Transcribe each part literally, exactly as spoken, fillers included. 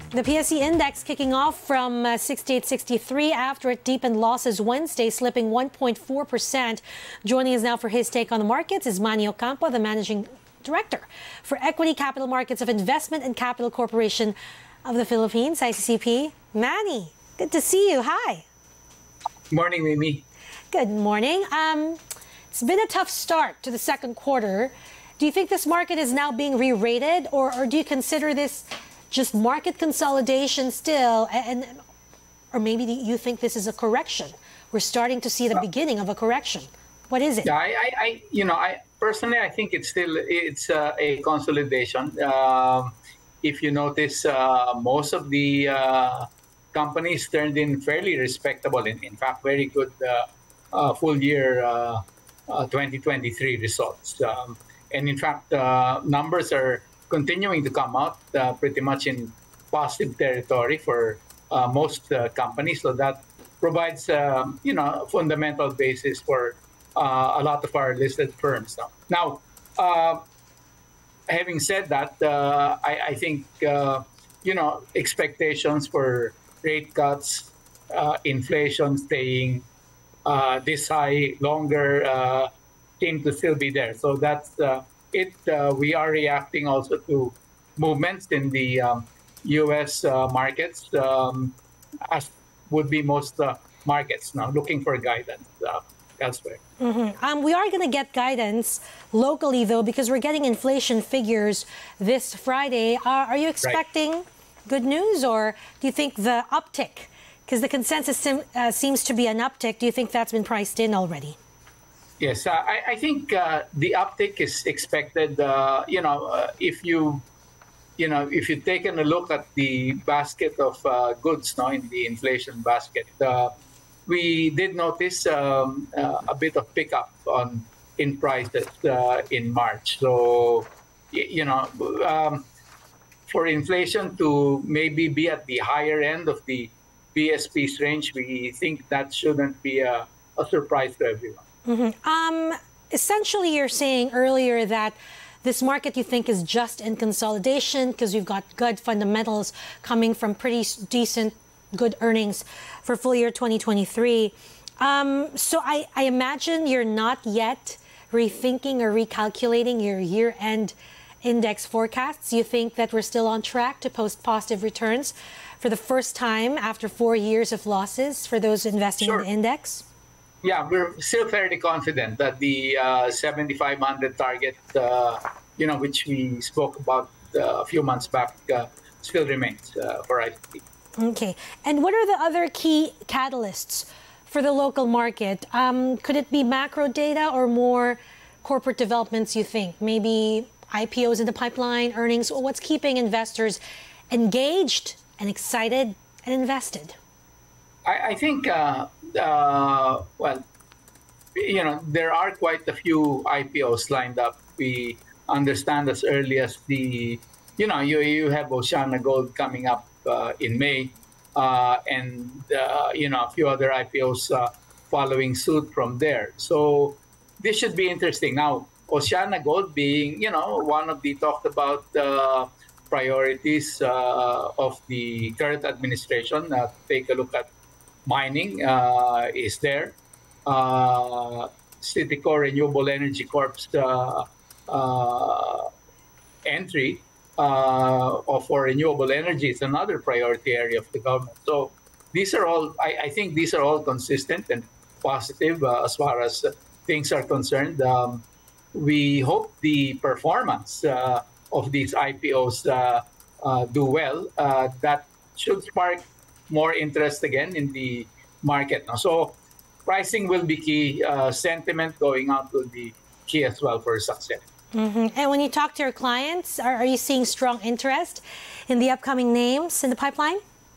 The P S E index kicking off from uh, sixty-eight sixty-three after it deepened losses Wednesday, slipping one point four percent. Joining us now for his take on the markets is Manny Ocampo, the Managing Director for Equity Capital Markets of Investment and Capital Corporation of the Philippines, I C C P. Manny, good to see you. Hi. Morning, Mimi. Good morning. Um, it's been a tough start to the second quarter. Do you think this market is now being re-rated, or, or do you consider this just market consolidation still, and or maybe you think this is a correction? We're starting to see the beginning of a correction. What is it? Yeah, I, I, I you know, I personally, I think it's still it's uh, a consolidation. Um, if you notice, uh, most of the uh, companies turned in fairly respectable, in, in fact, very good uh, uh, full year uh, uh, twenty twenty-three results. Um, and in fact, uh, numbers are continuing to come out uh, pretty much in positive territory for uh, most uh, companies. So that provides, um, you know, a fundamental basis for uh, a lot of our listed firms. Now, now uh, having said that, uh, I, I think, uh, you know, expectations for rate cuts, uh, inflation staying uh, this high longer uh, seem to still be there. So that's uh, it. Uh, we are reacting also to movements in the um, U S uh, markets, um, as would be most uh, markets now, looking for guidance uh, elsewhere. Mm-hmm. Um, we are going to get guidance locally, though, because we're getting inflation figures this Friday. Uh, are you expecting right. good news, or do you think the uptick, because the consensus sim, uh, seems to be an uptick, do you think that's been priced in already? Yes, uh, I, I think uh, the uptick is expected. Uh, you know, uh, if you, you know, if you've taken a look at the basket of uh, goods, no, in the inflation basket, uh, we did notice um, uh, a bit of pickup on in prices uh, in March. So, you know, um, for inflation to maybe be at the higher end of the B S P's range, we think that shouldn't be a, a surprise to everyone. Mm-hmm. Um, essentially, you're saying earlier that this market, you think, is just in consolidation because we've got good fundamentals coming from pretty decent, good earnings for full year twenty twenty-three. Um, so I, I imagine you're not yet rethinking or recalculating your year-end index forecasts. You think that we're still on track to post positive returns for the first time after four years of losses for those investing Sure. in the index? Yeah, we're still fairly confident that the uh, seventy-five hundred target, uh, you know, which we spoke about uh, a few months back, uh, still remains uh, for I C P. Okay. And what are the other key catalysts for the local market? Um, could it be macro data or more corporate developments, you think? Maybe I P Os in the pipeline, earnings? Or what's keeping investors engaged and excited and invested? I, I think, uh, uh, well, you know, there are quite a few I P Os lined up. We understand as early as the, you know, you, you have OceanaGold coming up uh, in May, uh, and, uh, you know, a few other I P Os uh, following suit from there. So this should be interesting. Now, OceanaGold being, you know, one of the talked about uh, priorities uh, of the current administration. Uh, take a look at mining uh, is there. Uh, Citicorp Renewable Energy Corp's uh, uh, entry uh, for renewable energy is another priority area of the government. So these are all, I, I think these are all consistent and positive uh, as far as uh, things are concerned. Um, we hope the performance uh, of these I P Os uh, uh, do well. Uh, that should spark more interest again in the market. Now, so pricing will be key. Uh, sentiment going out will be key as well for success. Mm-hmm. And when you talk to your clients, are, are you seeing strong interest in the upcoming names in the pipeline?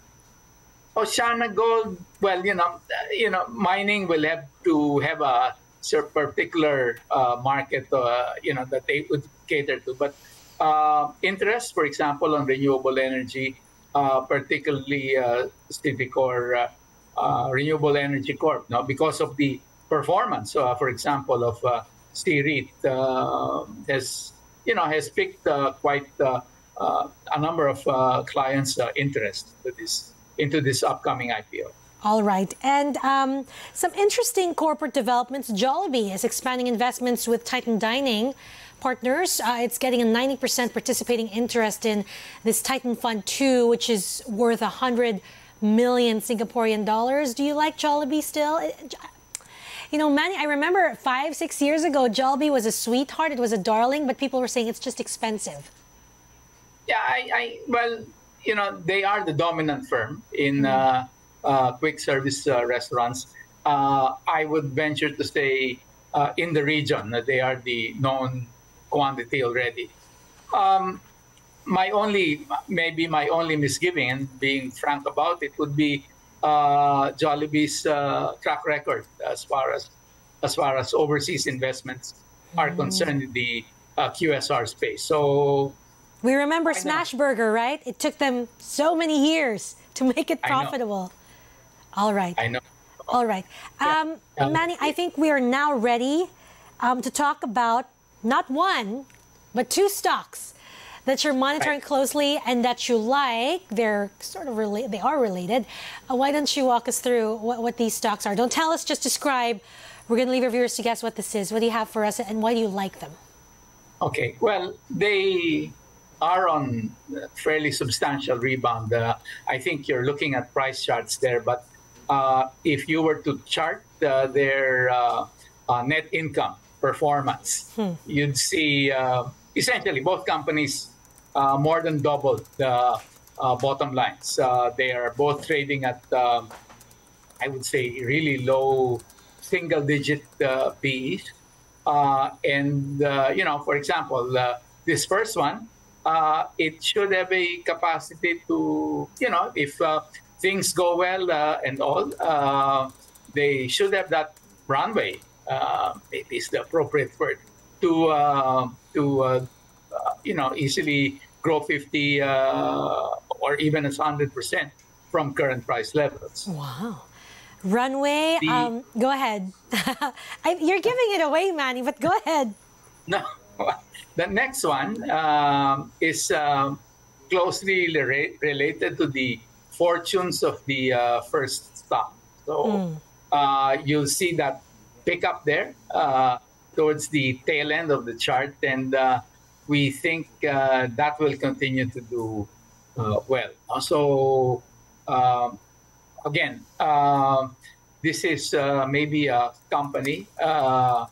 OceanaGold, well, you know, you know, mining will have to have a particular uh, market, uh, you know, that they would cater to. But uh, interest, for example, on renewable energy, uh, particularly uh, Citicorp uh, uh, Renewable Energy Corp, no, because of the performance, uh, for example, of uh, C-REIT uh, has, you know, has picked uh, quite uh, uh, a number of uh, clients' uh, interest to this, into this upcoming I P O. All right. And um, some interesting corporate developments. Jollibee is expanding investments with Titan Dining Partners. Uh, it's getting a ninety percent participating interest in this Titan Fund two, which is worth one hundred million Singaporean dollars. Do you like Jollibee still? You know, Manny, I remember five, six years ago, Jollibee was a sweetheart. It was a darling, but people were saying it's just expensive. Yeah, I, I well, you know, they are the dominant firm in uh, uh, quick service uh, restaurants. Uh, I would venture to say uh, in the region that they are the known quantity already. Um, my only, maybe my only misgiving, and being frank about it, would be uh, Jollibee's uh, track record as far as as far as overseas investments are mm. concerned in the uh, Q S R space. So we remember Smashburger, right? It took them so many years to make it profitable. I All right. I know. All right. Um, yeah. Manny, I think we are now ready um, to talk about not one, but two stocks that you're monitoring right. closely and that you like. They're sort of related. They are related. Uh, why don't you walk us through what, what these stocks are? Don't tell us, just describe. We're going to leave our viewers to guess what this is. What do you have for us and why do you like them? Okay. Well, they are on fairly substantial rebound. Uh, I think you're looking at price charts there, but uh, if you were to chart uh, their uh, uh, net income performance, hmm. you'd see uh, essentially both companies uh, more than doubled the uh, bottom lines. Uh, they are both trading at, uh, I would say, really low single-digit uh, P Es. Uh, and, uh, you know, for example, uh, this first one, uh, it should have a capacity to, you know, if uh, things go well uh, and all, uh, they should have that runway, uh, maybe is the appropriate word, to, uh, to uh, uh, you know, easily grow fifty uh, or even as one hundred percent from current price levels. Wow. Runway, the, um, go ahead. I, you're giving it away, Manny, but go ahead. No, the next one um, is um, closely re related to the fortunes of the uh, first stock. So mm. uh, you'll see that pick up there uh, towards the tail end of the chart, and uh, we think uh, that will continue to do uh, well. So uh, again, uh, this is uh, maybe a company uh,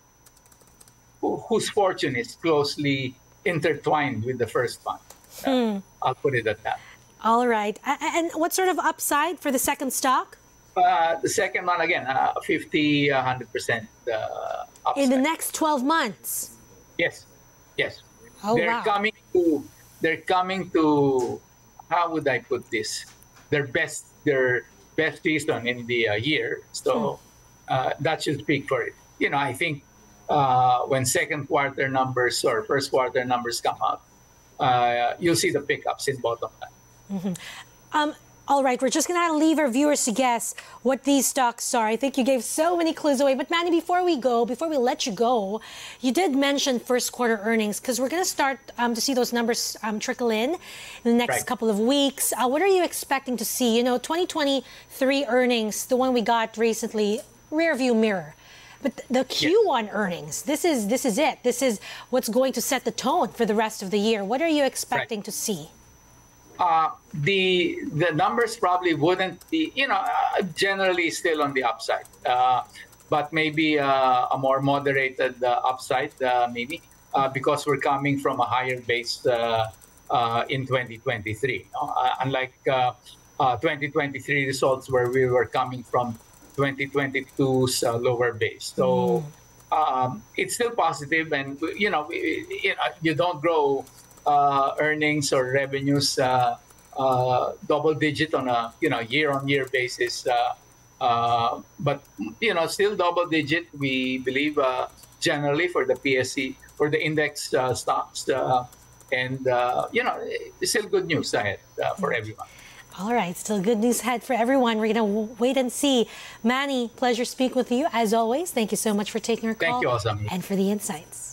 whose fortune is closely intertwined with the first one. Uh, hmm. I'll put it at that. All right. And what sort of upside for the second stock? Uh, the second one, again, uh, fifty, one hundred percent uh, upside. In the next twelve months? Yes. Yes. Oh, they're wow. coming to, they're coming to, how would I put this? Their best, their best season in the uh, year. So hmm. uh, that should speak for it. You know, I think uh, when second quarter numbers or first quarter numbers come out, uh, you'll see the pickups in bottom line. Mm-hmm. um, all right, we're just going to leave our viewers to guess what these stocks are. I think you gave so many clues away. But Manny, before we go, before we let you go, you did mention first quarter earnings because we're going to start um, to see those numbers um, trickle in in the next right. couple of weeks. Uh, what are you expecting to see? You know, twenty twenty-three earnings, the one we got recently, rear view mirror. But the Q one yeah. earnings, this is this is it. This is what's going to set the tone for the rest of the year. What are you expecting right. to see? Uh, the the numbers probably wouldn't be, you know, uh, generally still on the upside, uh, but maybe uh, a more moderated uh, upside, uh, maybe, uh, because we're coming from a higher base uh, uh, in twenty twenty-three. Uh, unlike uh, uh, twenty twenty-three results where we were coming from twenty twenty-two's uh, lower base. So mm. um, it's still positive, and, you know, you, know, you don't grow Uh, earnings or revenues uh, uh, double digit on a you know year on year basis, uh, uh, but you know still double digit. We believe uh, generally for the P S C, for the index uh, stocks, uh, and uh, you know it's still good news ahead uh, for everyone. All right, still good news ahead for everyone. We're going to wait and see. Manny, pleasure speaking with you as always. Thank you so much for taking our call. Thank you, Asami. And for the insights.